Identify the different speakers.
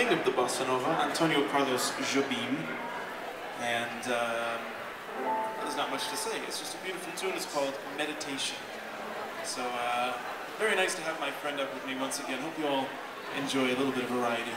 Speaker 1: king of the bossa nova, Antonio Carlos Jobim, and there's not much to say. It's just a beautiful tune. It's called Meditation. So very nice to have my friend up with me once again. Hope you all enjoy a little bit of variety.